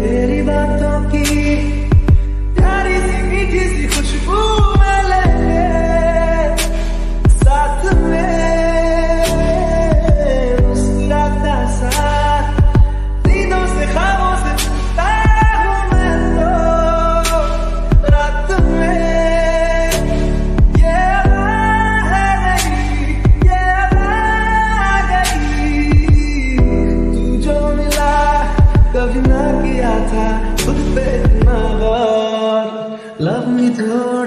तेरी बातों की प्यारी सी मीठी सी खुशबू मिले साथ में मुस्कुराता सा नींदों से ख्वाबों से छूटा हूँ मैं तो रात में ये अदा है गई ये अदा गई तू जो मिला कभी ना किया था खुद पे इतना गौर love me too